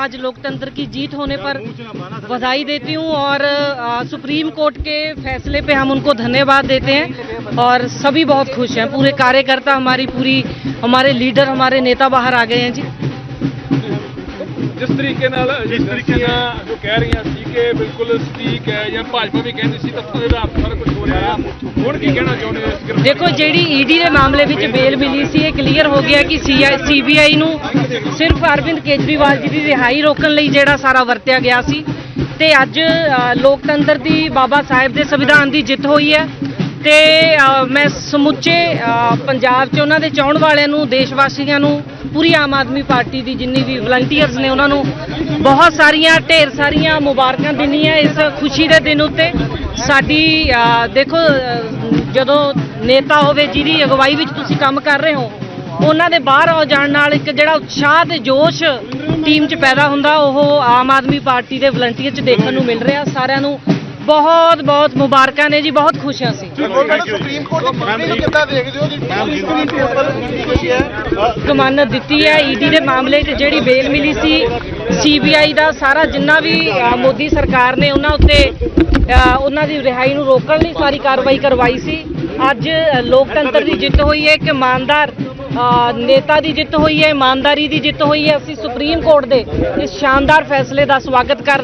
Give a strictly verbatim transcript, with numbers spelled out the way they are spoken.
आज लोकतंत्र की जीत होने पर बधाई देती हूँ और सुप्रीम कोर्ट के फैसले पे हम उनको धन्यवाद देते हैं और सभी बहुत खुश हैं। पूरे कार्यकर्ता, हमारी पूरी हमारे लीडर, हमारे नेता बाहर आ गए हैं जी। जिस तरीके नाल जिस तरीके जो कह रही सी कि बिल्कुल सटीक है या भाजपा भी कहती सी तत्थों के आधार सारा कुछ हो रहा है, हुण की कहना चाहुंदे हो? देखो, जिहड़ी ईडी के मामले विच बेल मिली सी, क्लीयर हो गया कि सी बी आई नूं सिर्फ अरविंद केजरीवाल जी की रिहाई रोकण लई जिहड़ा सारा वरतिया गया सी ते अज लोकतंत्र की बाबा साहिब के संविधान की जित हुई है। ते मैं समुचे पंजाब च उन्हां दे चाहण वालियां नूं, देशवासियों नूं, पूरी आम आदमी पार्टी की जिन्नी भी वलंटीयर्स ने उन्होंने बहुत सारिया ढेर सारिया मुबारकां दिनियां इस खुशी के दिन उत्ते। साडी देखो, जदों नेता होवे जिहदी अगवाई विच तुसीं काम कर रहे हो, उन्हां दे बाहर आ जाण नाल एक जिहड़ा उत्साह ते जोश टीम च पैदा हुंदा, ओह आम आदमी पार्टी के वलंटीयर च देखण नूं मिल रिहा। सारिਆਂ ਨੂੰ बहुत बहुत मुबारकां ने जी, बहुत खुश हैं असीं। जमानत दी है ईडी के मामले च, जिहड़ी bell milli C C B I का सारा जिन्ना भी मोदी सरकार ने उन्हां उत्ते उन्हां दी रिहाई नूं रोकण लई सारी कार्रवाई करवाई सी। अज लोकतंत्र की जित हुई है, एक ईमानदार नेता की जित हुई है, ईमानदारी की जित हुई है। असीं सुप्रीम कोर्ट के इस शानदार फैसले का स्वागत कर